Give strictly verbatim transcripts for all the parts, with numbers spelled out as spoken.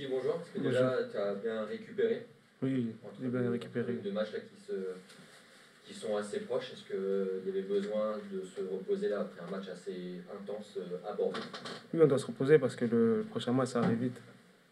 dit bonjour, parce que Bonjour. déjà tu as bien récupéré. Oui, j'ai bien récupéré. Deux matchs là, qui, se, qui sont assez proches. Est-ce qu'il y avait besoin de se reposer là après un match assez intense à Bordeaux? Oui, on doit se reposer parce que le prochain match, ça arrive vite.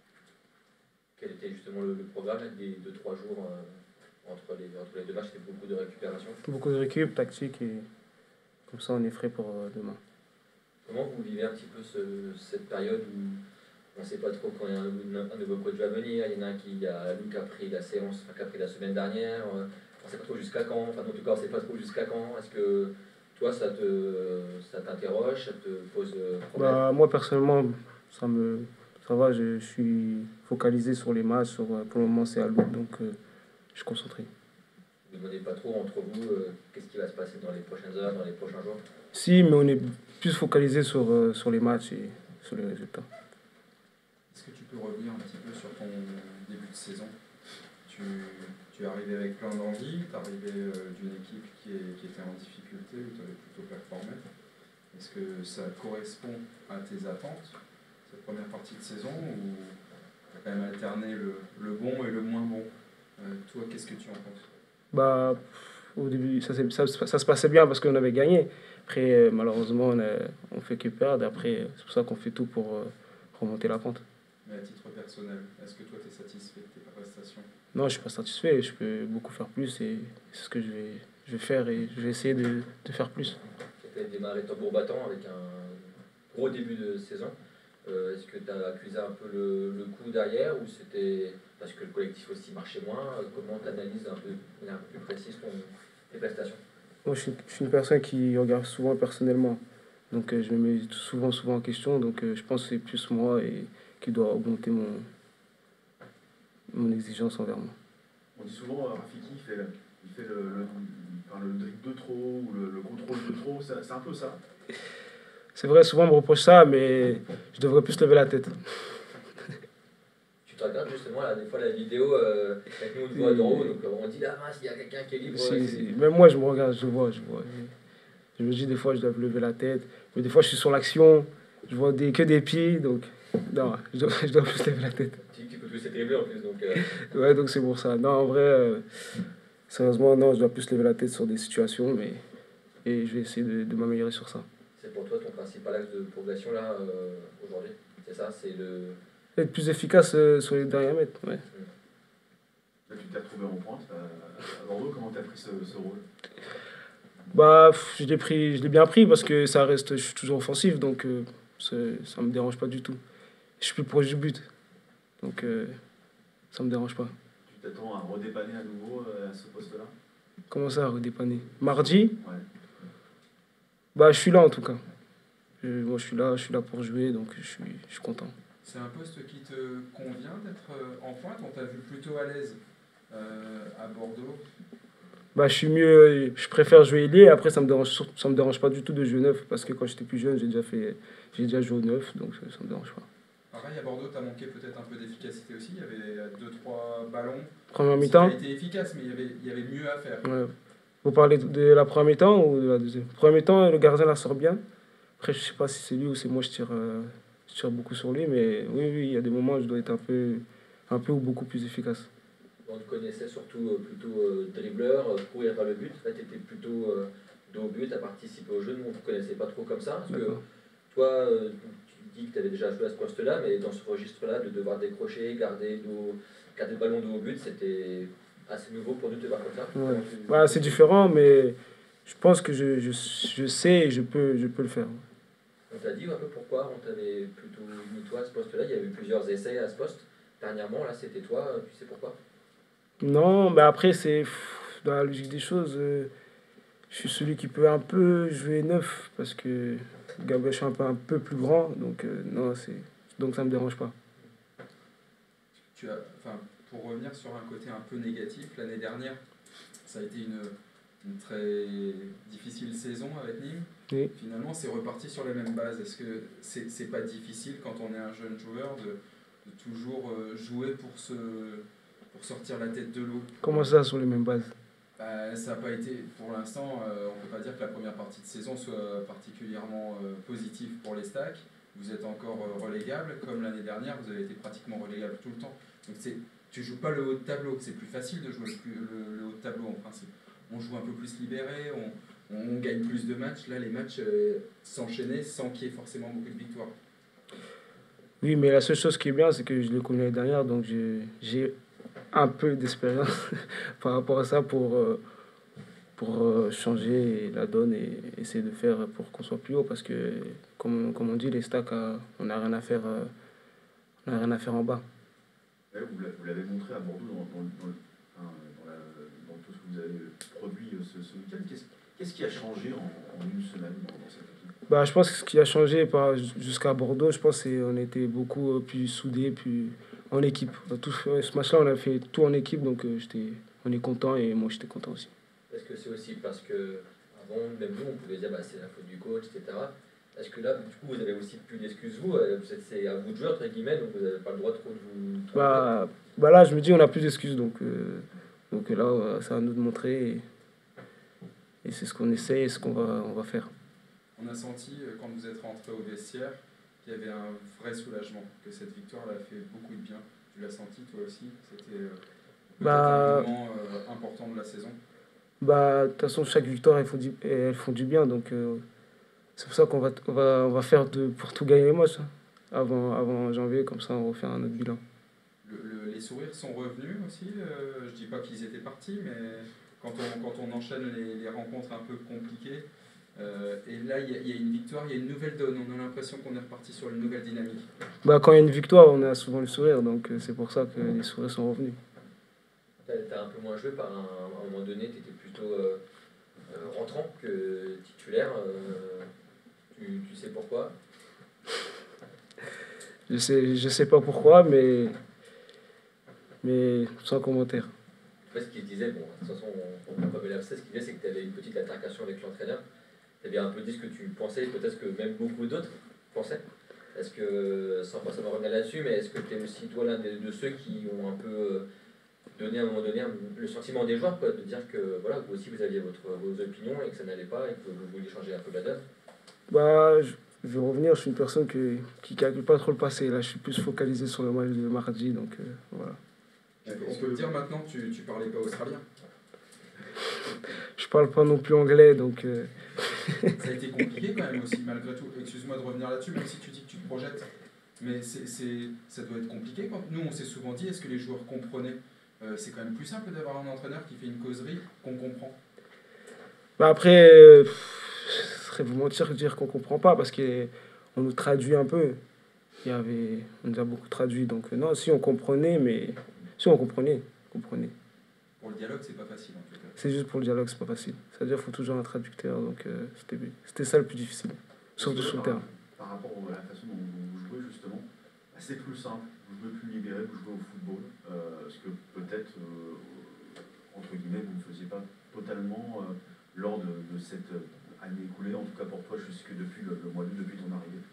Quel était justement le, le programme là, des deux trois jours euh, entre, les, entre les deux matchs? C'était beaucoup de récupération? Beaucoup de récup, tactique, et comme ça, on est frais pour euh, demain. Comment vous vivez un petit peu ce, cette période où on ne sait pas trop quand il y a un, un nouveau coach va venir? Il y en a un qui, il y a Lou qui a pris la séance, enfin, qui a pris la semaine dernière. On ne sait pas trop jusqu'à quand. Enfin, en tout cas, on ne sait pas trop jusqu'à quand. Est-ce que toi, ça te, ça t'interroge, ça te pose problème? Bah, moi, personnellement, ça me, ça va. Je, je suis focalisé sur les matchs. Sur, pour le moment, c'est à Lou, donc euh, je suis concentré. Vous ne demandez pas trop entre vous euh, qu'est-ce qui va se passer dans les prochaines heures, dans les prochains jours? Si, mais on est plus focalisé sur, euh, sur les matchs et sur les résultats. Est-ce que tu peux revenir un petit peu sur ton début de saison? Tu, tu es arrivé avec plein d'envie, tu es arrivé euh, d'une équipe qui, est, qui était en difficulté, où tu avais plutôt performé. Est-ce que ça correspond à tes attentes, cette première partie de saison, ou tu as quand même alterné le, le bon et le moins bon? euh, Toi, qu'est-ce que tu en penses? Bah, au début, ça, ça, ça se passait bien parce qu'on avait gagné. Après, euh, malheureusement, on, a, on fait que perdre. Après, c'est pour ça qu'on fait tout pour euh, remonter la pente. Mais à titre personnel, est-ce que toi, tu es satisfait de tes prestations? Non, je ne suis pas satisfait. Je peux beaucoup faire plus et c'est ce que je vais, je vais faire et je vais essayer de, de faire plus. Tu as démarré tambour battant avec un gros début de saison. Euh, Est-ce que tu as accusé un peu le, le coup derrière ou c'était parce que le collectif aussi marchait moins? Comment tu analyses un peu, de manière un peu plus précise ton, tes prestations? Moi, je suis, je suis une personne qui regarde souvent personnellement. Donc, euh, je me mets souvent, souvent en question. Donc, euh, je pense que c'est plus moi et qui doit augmenter mon, mon exigence envers moi. On dit souvent, euh, Rafiki, il fait, il fait le, le, enfin, le dribble de trop ou le, le contrôle de trop. C'est un peu ça. C'est vrai, souvent on me reproche ça, mais je devrais plus lever la tête. Tu te regardes justement, là, des fois, la vidéo, euh, avec nous, on te voit d'en haut, donc on dit là, mince, il y a quelqu'un qui est libre. Si, si. Même moi, je me regarde, je vois, je vois. Je me dis des fois, je dois lever la tête. Mais des fois, je suis sur l'action, je vois des, que des pieds, donc non, je dois, je dois plus lever la tête. Tu dis que tu peux plus être dribbler en plus, donc... Euh... Ouais, donc c'est pour ça. Non, en vrai, euh, sérieusement, non, je dois plus lever la tête sur des situations, mais et je vais essayer de, de m'améliorer sur ça. C'est pour toi ton principal axe de progression là, euh, aujourd'hui? C'est ça, c'est le... Être plus efficace euh, sur les derniers mètres, ouais. Mmh. Là, tu t'es retrouvé en pointe à Bordeaux, comment tu as pris ce, ce rôle? Bah, je l'ai pris, je l'ai bien pris parce que ça reste, je suis toujours offensif, donc euh, ça me dérange pas du tout. Je suis plus proche du but, donc euh, ça me dérange pas. Tu t'attends à redépanner à nouveau euh, à ce poste-là? Comment ça, redépanner? Mardi? Ouais. Bah, je suis là en tout cas. Je, moi, je suis là, je suis là pour jouer, donc je suis, je suis content. C'est un poste qui te convient d'être en pointe? On t'a vu plutôt à l'aise euh, à Bordeaux? Bah, je suis mieux, je préfère jouer ailier. Après, ça me dérange, ça me dérange pas du tout de jouer neuf parce que quand j'étais plus jeune, j'ai déjà fait, j'ai déjà joué au neuf, donc ça, ça me dérange pas. Pareil, à Bordeaux, tu as manqué peut-être un peu d'efficacité aussi. Il y avait deux trois ballons. Première mi-temps? Ça a été efficace, mais il y avait, il y avait mieux à faire. Ouais. Vous parlez de la première mi-temps ou de la deuxième? Première mi-temps, le gardien la sort bien. Après, je sais pas si c'est lui ou c'est moi, je tire, euh, je tire beaucoup sur lui, mais oui, oui, il y a des moments où je dois être un peu, un peu ou beaucoup plus efficace. On te connaissait surtout euh, plutôt euh, dribbleur, euh, courir vers le but. En fait, tu étais plutôt euh, dos au but, à participer au jeu. Nous, on ne te connaissait pas trop comme ça. Parce que toi, euh, tu dis que tu avais déjà joué à ce poste-là, mais dans ce registre-là, de devoir décrocher, garder, dos, garder le ballon dos au but, c'était assez nouveau pour nous de te voir comme ça. Ouais. Tu... Bah, c'est différent, mais je pense que je, je, je sais et je peux, je peux le faire. On t'a dit un peu pourquoi on t'avait plutôt mis toi à ce poste-là? Il y a eu plusieurs essais à ce poste. Dernièrement, là, c'était toi. Tu sais pourquoi? Non, mais après, c'est dans la logique des choses. Euh, je suis celui qui peut un peu jouer neuf parce que Gabriel, je suis un peu, un peu plus grand. Donc, euh, non, c'est, donc ça ne me dérange pas. Tu as, enfin, pour revenir sur un côté un peu négatif, l'année dernière, ça a été une, une très difficile saison avec Nîmes. Oui. Finalement, c'est reparti sur les mêmes bases. Est-ce que c'est, c'est pas difficile quand on est un jeune joueur de, de toujours jouer pour, se, pour sortir la tête de l'eau? Comment ça, sur les mêmes bases? Bah, ça n'a pas été, pour l'instant, euh, on ne peut pas dire que la première partie de saison soit particulièrement euh, positive pour les Stacks. vous êtes encore euh, relégable, comme l'année dernière, vous avez été pratiquement relégable tout le temps. Donc c'est, tu ne joues pas le haut de tableau, c'est plus facile de jouer le, plus, le, le haut de tableau en principe. On joue un peu plus libéré, on, on, on gagne plus de matchs. Là, les matchs euh, s'enchaînaient sans qu'il y ait forcément beaucoup de victoires. Oui, mais la seule chose qui est bien, c'est que je l'ai connu l'année dernière, donc je- j'ai un peu d'expérience par rapport à ça pour, euh, pour euh, changer la donne et essayer de faire pour qu'on soit plus haut. Parce que, comme, comme on dit, les stacks, euh, on n'a rien à faire, euh, on n'a rien à faire en bas. Ouais, vous l'a- vous l'avez montré à Bordeaux dans, dans, dans, le- enfin, dans la- dans tout ce que vous avez produit euh, ce, ce week-end. Qu'est-ce qu'est-ce qui a changé en, en une semaine dans, dans cette équipe? Bah, je pense que ce qui a changé par, jusqu'à Bordeaux, je pense c'est on était beaucoup euh, plus soudés, plus en équipe. On a tous fait- ce match-là, on a fait tout en équipe, donc euh, j'étais, on est content et moi j'étais content aussi. Est-ce que c'est aussi parce que avant, même nous, on pouvait dire bah, c'est la faute du coach, et cetera. Est-ce que là, du coup, vous avez aussi plus d'excuses, vous euh, vous êtes- C'est à vous de jouer, entre guillemets, donc vous n'avez pas le droit trop de vous tromper. Bah, bah là, je me dis, on a plus d'excuses, donc, euh, donc là, euh, c'est à nous de montrer et, et c'est ce qu'on essaie et ce qu'on va, on va faire. On a senti, euh, quand vous êtes rentré au vestiaire, qu'il y avait un vrai soulagement, que cette victoire elle a fait beaucoup de bien. Tu l'as senti toi aussi? C'était euh, peut-être Bah, un moment euh, important de la saison. bah, de toute façon, chaque victoire, elles font du, elles font du bien, donc euh, c'est pour ça qu'on va, on va, on va faire de, pour tout gagner les matchs, hein, avant, avant janvier, comme ça, on refait un autre bilan. Le- le- les sourires sont revenus aussi. Euh, je dis pas qu'ils étaient partis, mais quand on, quand on enchaîne les, les rencontres un peu compliquées, euh, et là il y, a- il y a une victoire, il y a une nouvelle donne. On a l'impression qu'on est reparti sur une nouvelle dynamique. Bah, quand il y a une victoire, on a souvent le sourire, donc euh, c'est pour ça que les sourires sont revenus. T'as as un peu moins joué par un, à un moment donné, tu étais plutôt euh, euh, rentrant que titulaire. euh, tu, tu sais pourquoi? Je sais, je sais pas pourquoi, mais, mais sans commentaire. En fait, ce qu'il disait, bon, de toute façon, on ne peut pas me l'abcès, ce qu'il disait, c'est que tu avais une petite altercation avec l'entraîneur. Tu avais un peu dit ce que tu pensais, peut-être que même beaucoup d'autres pensaient. Est-ce que, sans forcément revenir là-dessus, mais est-ce que tu es aussi, toi, l'un de, de ceux qui ont un peu euh, donné à un moment donné un- le sentiment des joueurs, quoi, de dire que voilà, vous aussi, vous aviez votre, vos opinions et que ça n'allait pas et que vous vouliez changer un peu la donne? Bah, je, je vais revenir, je suis une personne que, qui calcule pas trop le passé. Là, je suis plus focalisé sur le match de mardi, donc euh, voilà. On peut, on peut le dire maintenant, tu, tu parlais pas australien. Je parle pas non plus anglais, donc euh, Ça a été compliqué quand même aussi, malgré tout. Excuse-moi de revenir là-dessus, même si tu dis que tu te projettes. Mais c'est, c'est, ça doit être compliqué. Quand... Nous, on s'est souvent dit, est-ce que les joueurs comprenaient? Euh, C'est quand même plus simple d'avoir un entraîneur qui fait une causerie qu'on comprend. bah après, euh, pff, ce serait vous mentir de dire qu'on comprend pas parce qu'on nous traduit un peu. Il y avait, on nous a beaucoup traduit, donc euh, non, si on comprenait, mais si on comprenait, comprenait. Pour le dialogue, c'est pas facile en tout cas. C'est juste pour le dialogue, c'est pas facile. C'est-à-dire qu'il faut toujours un traducteur, donc euh, c'était, c'était ça le plus difficile, surtout Est-ce que sur le par, terrain. par rapport à la façon dont, dont vous jouez justement, bah, c'est plus simple, vous jouez plus libéré, vous jouez au football, euh, ce que peut-être, euh, entre guillemets, vous ne faisiez pas totalement euh, lors de, de cette année écoulée, en tout cas pour toi jusque depuis le, le mois d'août, depuis ton arrivée.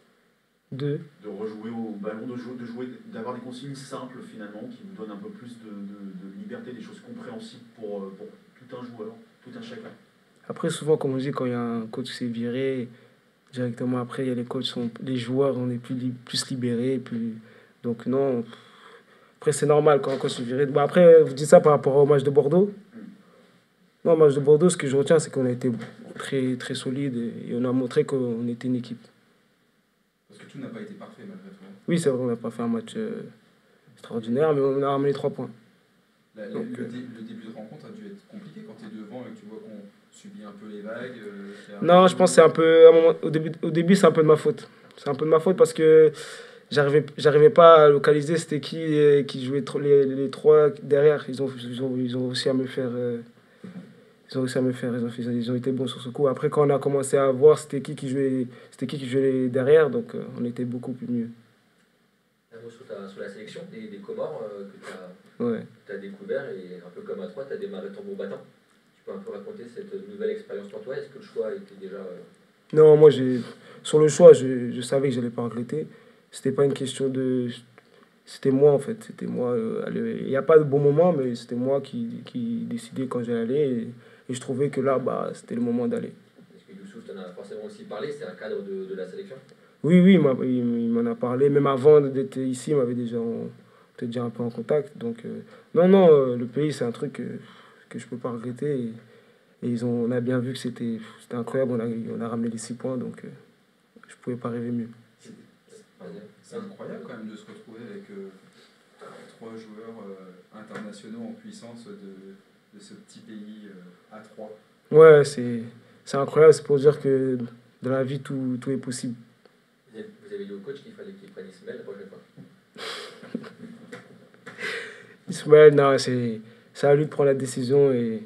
Deux. De rejouer au ballon, de jouer, de jouer, d'avoir des consignes simples finalement, qui vous donnent un peu plus de, de, de liberté, des choses compréhensibles pour, euh, pour tout un joueur, tout un chacun. Après, souvent, comme on dit, quand il y a un coach qui s'est viré, directement après, il y a les coachs, sont, les joueurs, on est plus, li- plus libérés. Plus... Donc, non. Après, c'est normal quand un coach est viré. Bon, après, vous dites ça par rapport au match de Bordeaux. Non, au match de Bordeaux, ce que je retiens, c'est qu'on a été très, très solide et, et on a montré qu'on était une équipe. Parce que tout n'a pas été parfait malgré tout. Oui, c'est vrai, on n'a pas fait un match euh, extraordinaire, mais on a ramené trois points. La- le, Donc, le euh, dé- le début de rencontre a dû être compliqué quand tu es devant et que tu vois qu'on subit un peu les vagues. euh, c'est un Non, peu- je pense que c'est un peu. À un moment- au début, au début c'est un peu de ma faute. C'est un peu de ma faute parce que j'arrivais, j'arrivais pas à localiser c'était qui euh, qui jouait trop- les, les trois derrière. Ils ont, ils ont, ils ont aussi à me faire. euh, ils ont aussi à me faire. Ils ont, fait- ils ont été bons sur ce coup. Après, quand on a commencé à voir c'était qui qui jouait, c'était qui qui jouait derrière, donc euh, on était beaucoup plus mieux. Un mot sur, ta- sur la sélection des, des Comores euh, que tu as. Ouais. Tu as découvert et un peu comme à toi, tu as démarré tambour battant. Tu peux un peu raconter cette nouvelle expérience pour toi? Est-ce que le choix était déjà. euh, Non, moi, j'ai, sur le choix, je, je savais que je n'allais pas regretter. C'était pas une question de. C'était moi, en fait. C'était moi. euh, aller- Il n'y a pas de bon moment, mais c'était moi qui, qui décidais quand j'allais aller. Et, et je trouvais que là, bah, c'était le moment d'aller. Est-ce que Youssouf t'en a forcément aussi parlé? C'est un cadre de, de la sélection? Oui, oui, il m'a- il il m'en a parlé. Même avant d'être ici, il m'avait déjà, on était déjà un peu en contact. Donc, euh, non, non, euh, le pays, c'est un truc euh, que je peux pas regretter. Et, et ils ont, on a bien vu que c'était c'était incroyable. On a, on a ramené les six points, donc euh, je pouvais pas rêver mieux. C'est c'est incroyable quand même de se retrouver avec euh, trois joueurs euh, internationaux en puissance de, de ce petit pays euh, à trois. Ouais, c'est c'est incroyable. C'est pour dire que dans la vie, tout, tout est possible. Vous avez vous avez dit au coach qu'il fallait qu'il prenne Ismaël la prochaine fois. Ismaël, non, c'est c'est à lui de prendre la décision et,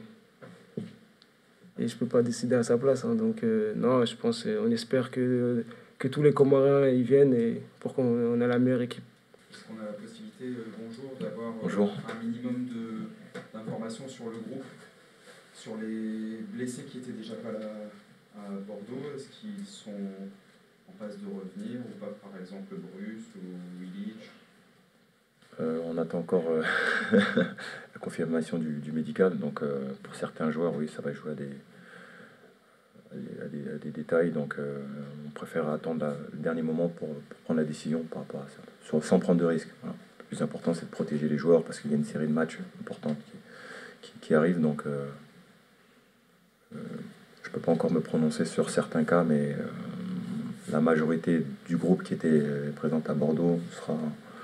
et je peux pas décider à sa place. Hein. Donc, euh, non, je pense, euh, on espère que, que tous les Comoriens ils viennent et pour qu'on on ait la meilleure équipe. Est-ce qu'on a la possibilité, euh, bonjour, d'avoir euh, Bonjour. un minimum de- d'informations sur le groupe, sur les blessés qui étaient déjà pas là à Bordeaux? Est-ce qu'ils sont en passe de revenir ou pas, par exemple Bruce ou Illich? Euh, on attend encore euh, la confirmation du, du médical. Donc, euh, pour certains joueurs, oui, ça va jouer à des, à des, à des- à des détails. Donc, euh, on préfère attendre la- le dernier moment pour, pour prendre la décision par rapport à ça, sur- sans prendre de risques. Voilà. Le plus important, c'est de protéger les joueurs parce qu'il y a une série de matchs importants qui, qui, qui arrivent. Donc, euh, euh, je ne peux pas encore me prononcer sur certains cas, mais euh, la majorité du groupe qui était euh, présente à Bordeaux sera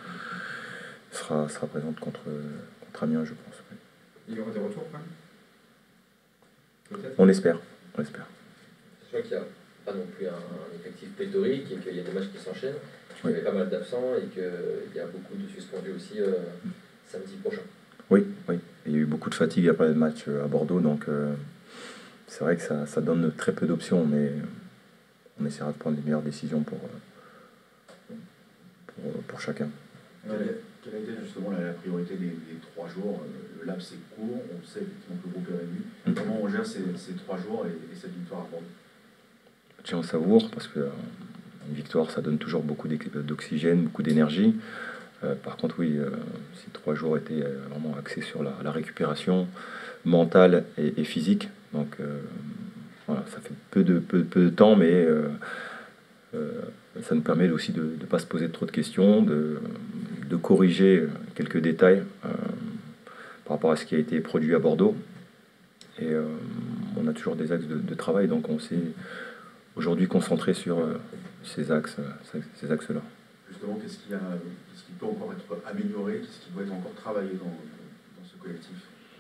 sera, sera présente contre, contre Amiens, je pense. Oui. Il y aura des retours quand même? Peut-être. On espère, on espère. Je crois qu'il n'y a pas non plus un, un effectif pléthorique et qu'il y a des matchs qui s'enchaînent, qu'il Oui. y avait pas mal d'absents et qu'il y a beaucoup de suspendus aussi euh, samedi prochain. Oui, oui. Il y a eu beaucoup de fatigue après le match euh, à Bordeaux, donc euh, c'est vrai que ça, ça donne très peu d'options, mais on essaiera de prendre les meilleures décisions pour, euh, pour, pour chacun. Alors, il y a- Quelle a été justement la, la priorité des, des trois jours? Euh, Le laps est court, on sait effectivement que le groupe est réduit. Mm. Comment on gère ces, ces trois jours et, et cette victoire à Bordeaux? Tiens, on savoure parce que euh, une victoire, ça donne toujours beaucoup d'équ- d'oxygène, beaucoup d'énergie. Euh, par contre, oui, euh, ces trois jours étaient euh, vraiment axés sur la, la récupération mentale et, et physique. Donc, euh, voilà, ça fait peu de, peu, peu de temps, mais euh, euh, ça nous permet aussi de ne pas se poser trop de questions, de, de corriger quelques détails euh, par rapport à ce qui a été produit à Bordeaux. Et euh, on a toujours des axes de, de travail, donc on s'est aujourd'hui concentré sur euh, ces axes, euh, ces axes-là. Justement, qu'est-ce qui, a, qu'est-ce qui peut encore être amélioré? Qu'est-ce qui doit être encore travaillé dans, dans ce collectif?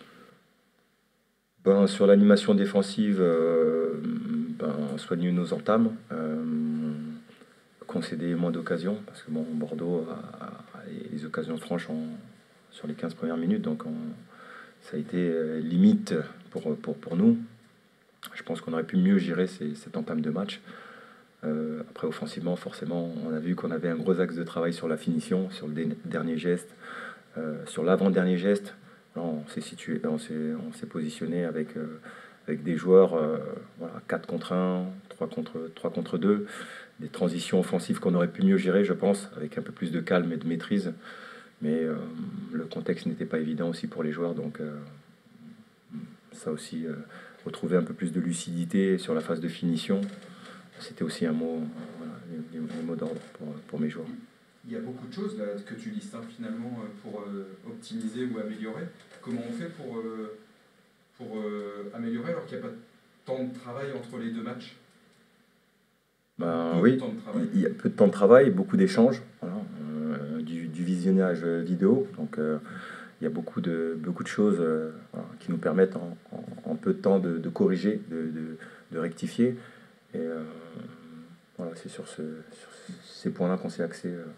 Ben, sur l'animation défensive, euh, ben, soigner nos entames, euh, concéder moins d'occasions, parce que bon, Bordeaux a, a les occasions franches en, sur les quinze premières minutes, donc on, ça a été euh, limite pour, pour, pour nous. Je pense qu'on aurait pu mieux gérer ces, cette entame de match. Euh, après, offensivement, forcément, on a vu qu'on avait un gros axe de travail sur la finition, sur le dé- dernier geste, euh, sur l'avant-dernier geste. Là, on s'est situé, on s'est, on s'est positionné avec, euh, avec des joueurs euh, voilà, quatre contre un, trois contre, trois contre deux, des transitions offensives qu'on aurait pu mieux gérer, je pense, avec un peu plus de calme et de maîtrise. Mais euh, le contexte n'était pas évident aussi pour les joueurs, donc euh, ça aussi, euh, retrouver un peu plus de lucidité sur la phase de finition, c'était aussi un mot, euh, voilà, les, les mots d'ordre pour, pour mes joueurs. Il y a beaucoup de choses là, que tu listes hein, finalement euh, pour euh, optimiser ou améliorer. Comment on fait pour, euh, pour euh, améliorer alors qu'il n'y a pas tant de travail entre les deux matchs? Ben, Peu oui, de temps de travail. il y a peu de temps de travail, beaucoup d'échanges, voilà, euh, du, du visionnage vidéo. Donc, euh, il y a beaucoup de, beaucoup de choses euh, voilà, qui nous permettent en, en, en peu de temps de, de corriger, de, de, de rectifier. Et euh, voilà, c'est sur, ce, sur ces points-là qu'on s'est axé. Euh.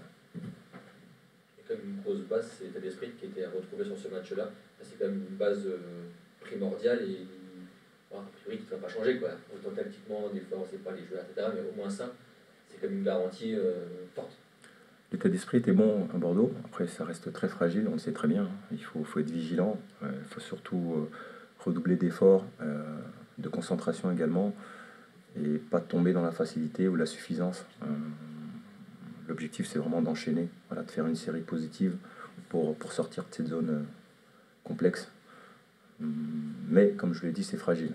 Et comme une grosse base, c'est l'état d'esprit qui était à retrouver sur ce match-là. C'est quand même une base euh, primordiale et bon, a priori qui ne va pas changer. Quoi. Autant tactiquement, des fois on ne sait pas les joueurs, et cetera. Mais au moins ça, c'est comme une garantie euh, forte. L'état d'esprit était bon à Bordeaux. Après, ça reste très fragile, on le sait très bien. Il faut, faut être vigilant. Il euh, faut surtout euh, redoubler d'efforts, euh, de concentration également, et pas tomber dans la facilité ou la suffisance. Euh, L'objectif, c'est vraiment d'enchaîner, voilà, de faire une série positive pour, pour sortir de cette zone euh, complexe. Mais, comme je l'ai dit, c'est fragile. Donc, euh, à nous de, de rester mobilisés et concentrés sur, sur ce match. Il y a beaucoup de choses là, que tu listes hein, finalement euh, pour euh, optimiser ou améliorer. Comment on fait pour euh, pour euh, améliorer alors qu'il n'y a pas tant de travail entre les deux matchs? Ben,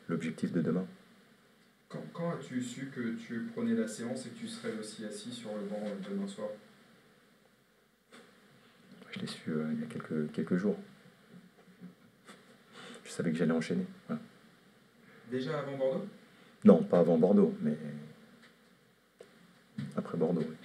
l'objectif de demain. Quand, quand as-tu su que tu prenais la séance et que tu serais aussi assis sur le banc demain soir? Je l'ai su euh, il y a quelques, quelques jours. Je savais que j'allais enchaîner. Voilà. Déjà avant Bordeaux? Non, pas avant Bordeaux, mais après Bordeaux, oui.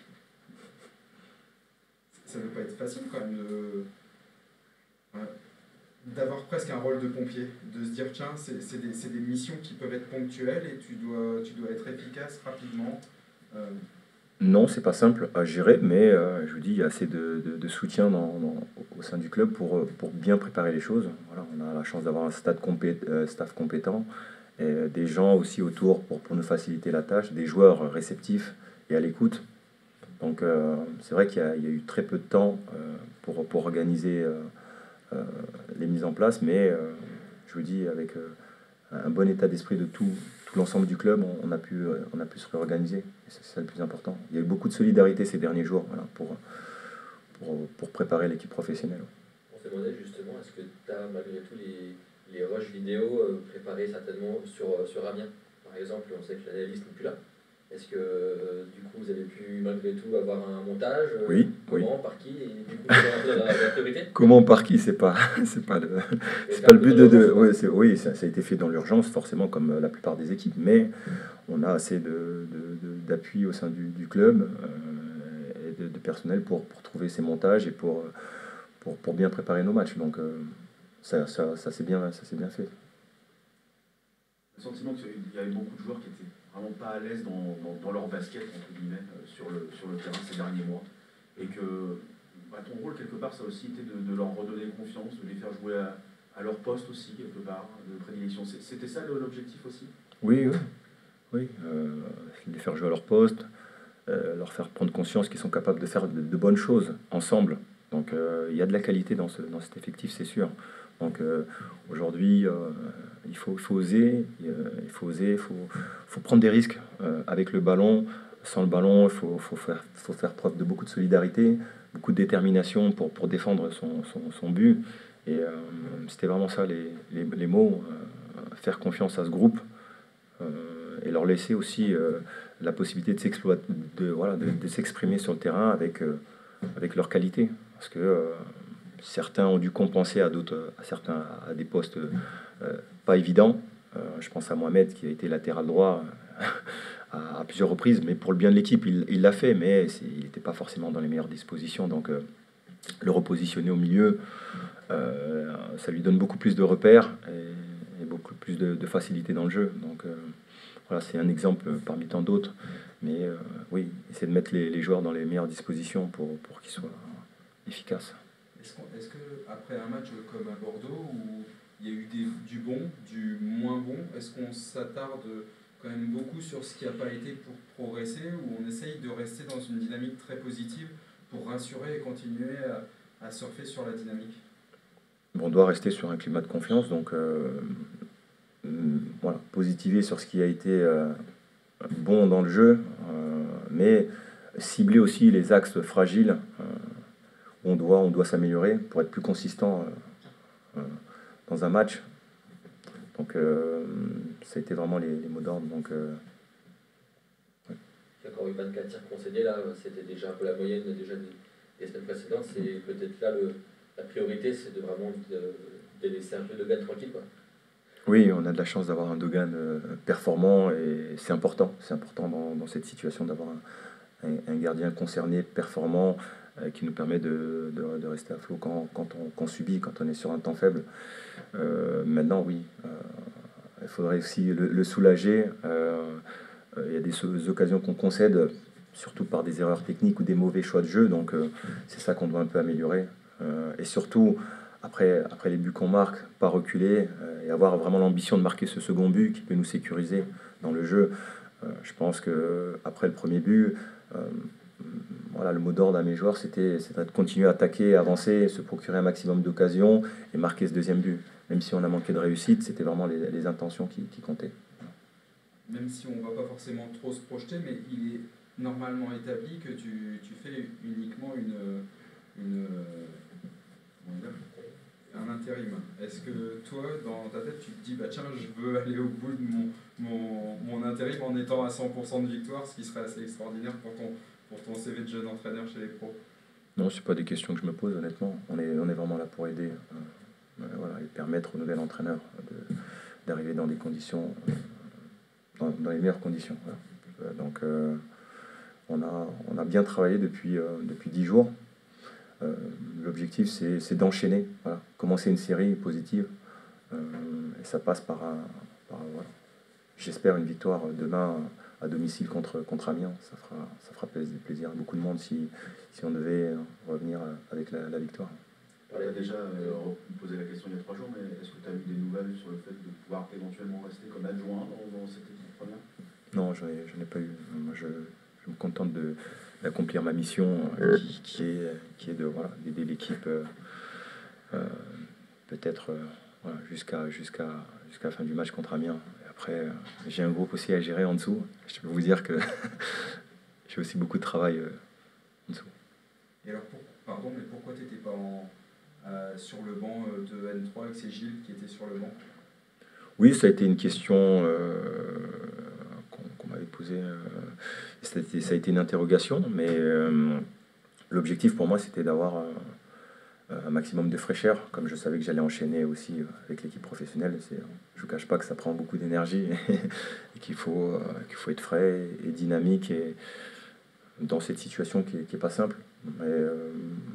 Ça ne doit pas être facile quand même de... Ouais. D'avoir presque un rôle de pompier, de se dire tiens, c'est, c'est, des, c'est des missions qui peuvent être ponctuelles et tu dois, tu dois être efficace rapidement. Euh... Non, c'est pas simple à gérer, mais euh, je vous dis, il y a assez de, de, de soutien dans, dans, au sein du club pour, pour bien préparer les choses. Voilà, on a la chance d'avoir un stade compé, euh, staff compétent, et des gens aussi autour pour, pour nous faciliter la tâche, des joueurs réceptifs et à l'écoute. Donc euh, c'est vrai qu'il y a, il y a eu très peu de temps euh, pour, pour organiser euh, euh, les mises en place, mais euh, je vous dis, avec euh, un bon état d'esprit de tout, tout l'ensemble du club, on, on, a pu, euh, on a pu se réorganiser. Et c'est ça le plus important. Il y a eu beaucoup de solidarité ces derniers jours, voilà, pour, pour, pour préparer l'équipe professionnelle. On se demandait justement, est-ce que tu as malgré tout les, les rushs vidéo euh, préparés certainement sur, sur Amiens? Par exemple, on sait que l'analyste n'est plus là. Est-ce que euh, du coup vous avez pu malgré tout avoir un montage? euh, Oui, Comment, oui. par qui? Et du coup, vous avez un peu la, la priorité? Comment, par qui? C'est pas, c'est pas le, c'est pas le but de. de ouais, c'est, oui, ça, ça a été fait dans l'urgence, forcément, comme la plupart des équipes, mais on a assez de, de, de, d'appui au sein du, du club euh, et de, de personnel pour, pour trouver ces montages et pour, pour, pour bien préparer nos matchs. Donc euh, ça, ça, ça, s'est bien, ça s'est bien fait. Le sentiment qu'il y avait beaucoup de joueurs qui étaient vraiment pas à l'aise dans, dans, dans leur basket, entre guillemets, euh, sur, le, sur le terrain ces derniers mois. Et que bah, ton rôle, quelque part, ça a aussi été de, de leur redonner confiance, de les faire jouer à, à leur poste aussi, quelque part, de prédilection. C'était ça l'objectif aussi? Oui, oui. oui euh, les faire jouer à leur poste, euh, leur faire prendre conscience qu'ils sont capables de faire de, de bonnes choses ensemble. Donc euh, il y a de la qualité dans, ce, dans cet effectif, c'est sûr. Donc euh, aujourd'hui, euh, il, faut, il faut oser, euh, il faut oser, il faut, faut prendre des risques euh, avec le ballon. Sans le ballon, il faut, faut, faire, faut faire preuve de beaucoup de solidarité, beaucoup de détermination pour, pour défendre son, son, son but. Et euh, c'était vraiment ça les, les, les mots, euh, faire confiance à ce groupe euh, et leur laisser aussi euh, la possibilité de, s'exploiter, de, voilà, de, de s'exprimer sur le terrain avec, euh, avec leur qualité. Parce que euh, certains ont dû compenser à d'autres, à certains à des postes euh, pas évidents. Euh, je pense à Mohamed qui a été latéral droit à, à plusieurs reprises, mais pour le bien de l'équipe, il, il l'a fait, mais c'est, il n'était pas forcément dans les meilleures dispositions. Donc euh, le repositionner au milieu, euh, ça lui donne beaucoup plus de repères et, et beaucoup plus de, de facilité dans le jeu. Donc euh, voilà, c'est un exemple parmi tant d'autres. Mais euh, oui, essayer de mettre les, les joueurs dans les meilleures dispositions pour, pour qu'ils soient efficaces. Est-ce, qu'on, est-ce que après un match comme à Bordeaux, où il y a eu des, du bon, du moins bon, est-ce qu'on s'attarde quand même beaucoup sur ce qui n'a pas été pour progresser, ou on essaye de rester dans une dynamique très positive pour rassurer et continuer à, à surfer sur la dynamique? On doit rester sur un climat de confiance, donc euh, voilà, positiver sur ce qui a été euh, bon dans le jeu, euh, mais cibler aussi les axes fragiles euh, où on doit, on doit s'améliorer pour être plus consistant euh, euh, dans un match. Donc euh, ça a été vraiment les, les mots d'ordre. Donc, euh, ouais. Il y a encore eu vingt-quatre tirs concédés, là, c'était déjà un peu la moyenne déjà des, des semaines précédentes. C'est peut-être là le, la priorité, c'est de vraiment de, de laisser un peu Dogan tranquille, quoi. Oui, on a de la chance d'avoir un Dogan euh, performant et c'est important. C'est important dans, dans cette situation d'avoir un, un, un gardien concerné, performant, euh, qui nous permet de, de, de rester à flot quand, quand, on, quand on subit, quand on est sur un temps faible. Euh, maintenant, oui, euh, il faudrait aussi le, le soulager. Euh, euh, il y a des occasions qu'on concède, surtout par des erreurs techniques ou des mauvais choix de jeu. Donc, euh, c'est ça qu'on doit un peu améliorer. Euh, et surtout, après, après les buts qu'on marque, pas reculer euh, et avoir vraiment l'ambition de marquer ce second but qui peut nous sécuriser dans le jeu. Euh, je pense qu'après le premier but, euh, voilà, le mot d'ordre à mes joueurs, c'était, c'était de continuer à attaquer, avancer, se procurer un maximum d'occasions et marquer ce deuxième but. Même si on a manqué de réussite, c'était vraiment les, les intentions qui, qui comptaient. Même si on ne va pas forcément trop se projeter, mais il est normalement établi que tu, tu fais uniquement une... une, un intérim. Est-ce que toi, dans ta tête, tu te dis, bah tiens, je veux aller au bout de mon, mon, mon intérim en étant à cent pour cent de victoire, ce qui serait assez extraordinaire pour ton, pour ton C V de jeune entraîneur chez les pros? Non, c'est pas des questions que je me pose, honnêtement. On est, on est vraiment là pour aider, euh, voilà, et permettre au nouvel entraîneur de, d'arriver dans des conditions, euh, dans, dans les meilleures conditions. Voilà. Donc, euh, on, a, on a bien travaillé depuis, euh, depuis dix jours. Euh, l'objectif, c'est, c'est d'enchaîner, voilà, commencer une série positive. Euh, et ça passe par, un, par voilà. J'espère une victoire demain à domicile contre, contre Amiens. Ça fera, ça fera plaisir à beaucoup de monde si, si on devait revenir avec la, la victoire. On a déjà euh, posé la question il y a trois jours, mais est-ce que tu as eu des nouvelles sur le fait de pouvoir éventuellement rester comme adjoint dans, dans cette équipe première? Non, je n'en ai pas eu. Moi, je, je me contente de, d'accomplir ma mission euh, qui, qui, est, qui est de, voilà, d'aider l'équipe euh, euh, peut-être euh, voilà, jusqu'à, jusqu'à, jusqu'à la fin du match contre Amiens. Et après, euh, j'ai un groupe aussi à gérer en dessous. Je peux vous dire que j'ai aussi beaucoup de travail euh, en dessous. Et alors, pour, pardon, mais pourquoi tu n'étais pas en, euh, sur le banc de N trois et que c'est Gilles qui était sur le banc? Oui, ça a été une question euh, qu'on, qu'on m'avait posée. Euh, ça, a été, ça a été une interrogation, mais euh, l'objectif pour moi, c'était d'avoir euh, un maximum de fraîcheur, comme je savais que j'allais enchaîner aussi avec l'équipe professionnelle. C'est, je ne vous cache pas que ça prend beaucoup d'énergie et qu'il faut, euh, qu'il faut être frais et dynamique et dans cette situation qui n'est pas simple. Mais, euh,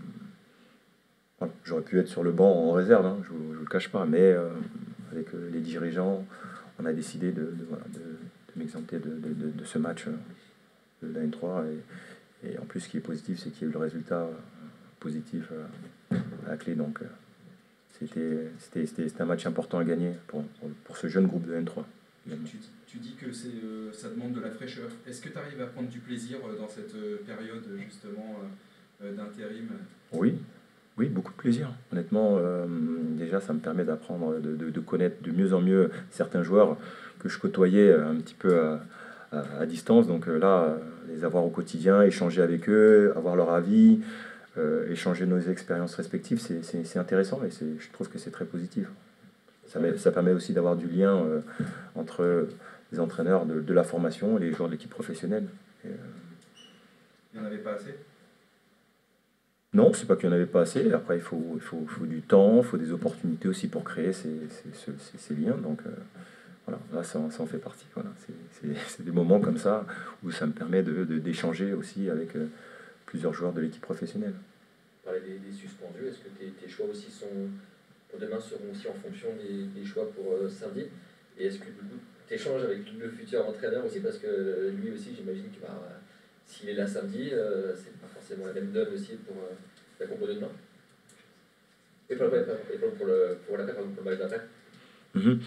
voilà, j'aurais pu être sur le banc en réserve, hein, je ne vous, vous le cache pas, mais euh, avec euh, les dirigeants, on a décidé de, de, voilà, de, de m'exempter de, de, de, de ce match euh, de la N trois. Et, et en plus, ce qui est positif, c'est qu'il y a eu le résultat euh, positif euh, à la clé. Donc, euh, c'était, c'était, c'était, c'était un match important à gagner pour, pour, pour ce jeune groupe de N trois. Tu, tu dis que c'est, euh, ça demande de la fraîcheur. Est-ce que tu arrives à prendre du plaisir dans cette période justement euh, d'intérim? Oui. Oui, beaucoup de plaisir. Honnêtement, euh, déjà, ça me permet d'apprendre, de, de, de connaître de mieux en mieux certains joueurs que je côtoyais un petit peu à, à, à distance. Donc euh, là, les avoir au quotidien, échanger avec eux, avoir leur avis, euh, échanger nos expériences respectives, c'est, c'est, c'est intéressant et c'est, je trouve que c'est très positif. Ça, met, ça permet aussi d'avoir du lien euh, entre les entraîneurs de, de la formation et les joueurs de l'équipe professionnelle. Et, euh... Il n'y en avait pas assez? Non, c'est pas qu'il n'y en avait pas assez. Après, il faut, il faut, il faut du temps, il faut des opportunités aussi pour créer ces, ces, ces, ces liens. Donc, euh, voilà, là, ça, ça en fait partie. Voilà. C'est, c'est, c'est des moments comme ça où ça me permet de, de, d'échanger aussi avec euh, plusieurs joueurs de l'équipe professionnelle. Parler des, des suspendus, est-ce que tes, tes choix aussi sont, pour demain seront aussi en fonction des, des choix pour euh, samedi? Et est-ce que tu échanges avec le futur entraîneur aussi? Parce que lui aussi, j'imagine que bah, s'il est là samedi, euh, c'est pas forcément la même donne aussi pour euh, la compo de demain. Et pour, et pour, pour, le, pour l'après, pour le match d'après. Mm-hmm.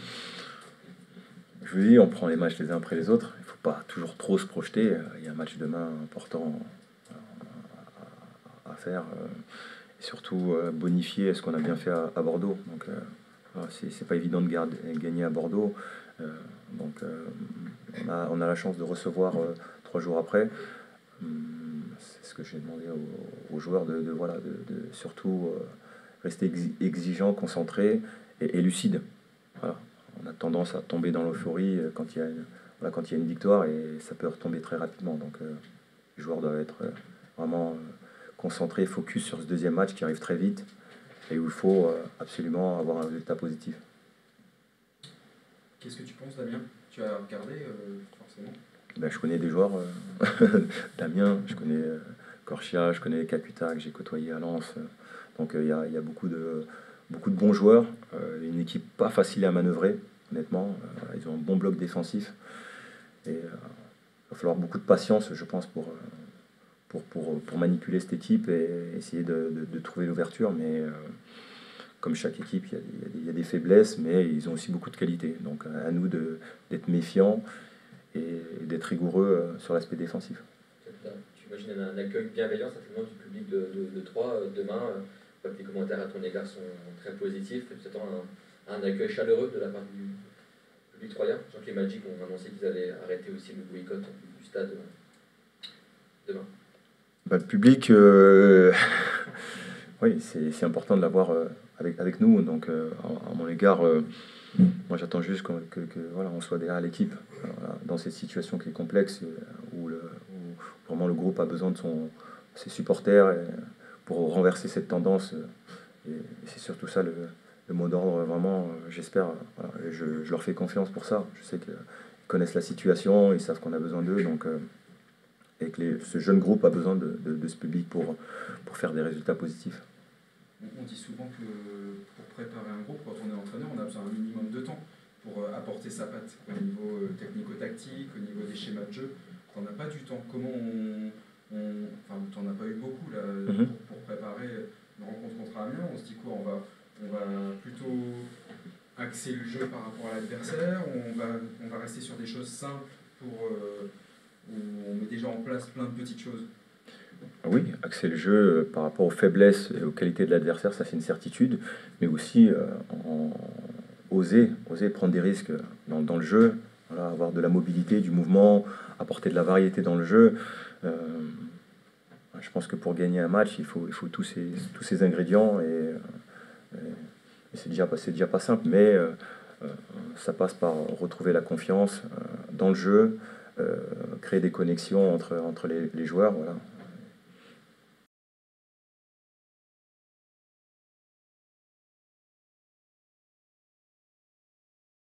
Je vous dis, on prend les matchs les uns après les autres. Il ne faut pas toujours trop se projeter. Il y a un match demain important à, à, à faire. Et surtout bonifier ce qu'on a bien fait à, à Bordeaux. Donc, euh, c'est, c'est pas évident de garder, gagner à Bordeaux. Euh, donc, euh, on, a, on a la chance de recevoir euh, trois jours après. C'est ce que j'ai demandé aux, aux joueurs de, de, voilà, de, de surtout euh, rester exigeant, concentré et, et lucide. Voilà. On a tendance à tomber dans l'euphorie quand il y a une, voilà, quand il y a une victoire et ça peut retomber très rapidement. Donc euh, les joueurs doivent être euh, vraiment euh, concentrés, focus sur ce deuxième match qui arrive très vite et où il faut euh, absolument avoir un résultat positif. Qu'est-ce que tu penses, Damien? Tu as regardé euh, forcément? Ben, je connais des joueurs, euh, Damien, je connais euh, Corchia, je connais Kakuta que j'ai côtoyé à Lens. Euh, donc il euh, y, y a beaucoup de, beaucoup de bons joueurs, euh, une équipe pas facile à manœuvrer, honnêtement. Euh, ils ont un bon bloc défensif. Et euh, il va falloir beaucoup de patience, je pense, pour, pour, pour, pour manipuler cette équipe et essayer de, de, de trouver l'ouverture. Mais euh, comme chaque équipe, il y, y a des faiblesses, mais ils ont aussi beaucoup de qualités. Donc à nous de, d'être méfiants et d'être rigoureux sur l'aspect défensif. Tu imagines un accueil bienveillant certainement du public de, de, de Troyes demain. Je vois que les commentaires à ton égard sont très positifs. Tu attends un, un accueil chaleureux de la part du public troyen. Jean que les Magic ont annoncé qu'ils allaient arrêter aussi le boycott du stade demain. Bah, le public, euh... oui, c'est c'est important de l'avoir euh, avec, avec nous. Donc, euh, à, à mon égard, euh, moi j'attends juste qu'on- que, que, voilà, on soit derrière l'équipe. Alors, voilà, dans cette situation qui est complexe, euh, où, le, où vraiment le groupe a besoin de son, ses supporters et, pour renverser cette tendance. euh, Et, et c'est surtout ça le, le mot d'ordre, vraiment, euh, j'espère. euh, Voilà, et je, je leur fais confiance pour ça. Je sais qu'ils connaissent la situation, ils savent qu'on a besoin d'eux. Donc, euh, et que les- ce jeune groupe a besoin de, de- de ce public pour, pour faire des résultats positifs. On, on dit souvent que pour préparer un groupe, quand on est entraîneur, on a besoin d'un minimum de temps pour euh, apporter sa patte au niveau euh, technico-tactique, au niveau des schémas de jeu. T'en as pas du temps. Comment on. on enfin, t'en as pas eu beaucoup là, Mhm. pour, pour préparer une rencontre contre Amiens. On se dit quoi, on va, on va plutôt axer le jeu par rapport à l'adversaire, on va, on va rester sur des choses simples pour, euh, où on met déjà en place plein de petites choses. Oui, axer le jeu euh, par rapport aux faiblesses et aux qualités de l'adversaire, ça c'est une certitude, mais aussi euh, en- oser, oser prendre des risques dans, dans le jeu, voilà, avoir de la mobilité, du mouvement, apporter de la variété dans le jeu. Euh, je pense que pour gagner un match, il faut, il faut tous, ces, tous ces ingrédients, et, euh, et- et c'est déjà, pas- c'est déjà pas simple, mais euh, euh, ça passe par retrouver la confiance euh, dans le jeu, euh, créer des connexions entre, entre les, les joueurs. Voilà.